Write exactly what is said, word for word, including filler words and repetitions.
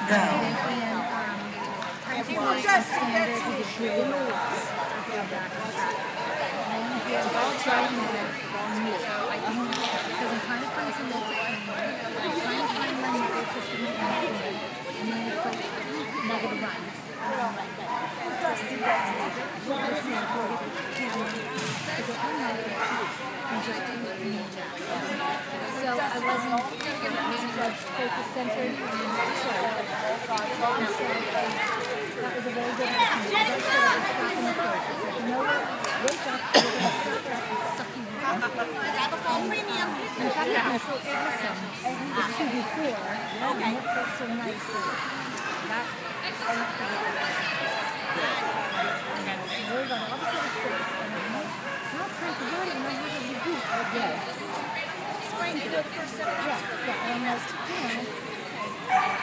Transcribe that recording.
down. And um, Tyson was a standard, he did really well. I feel bad about that. And then he had ball training with me. Because I'm trying to find some local training. I'm trying to find money to go to some and then it's like negative run. And I'm like, Dusty, Dusty, what is it for the camera? I go, I'm not going to and just do me. So I wasn't, I wasn't like focus centered on the show. And so that was a very good opportunity. I said I was stopping the coach. I said, you know what? Wake up, we're going to stop that and suck you in. In fact, it was so awesome. The two before, and it felt so nice. That, I don't forget that. We're going to all the other sports, and I'm like, not trying to do it, and I have a good group. I did. Spring good for seven. Yeah, yeah, and I'm like, you know,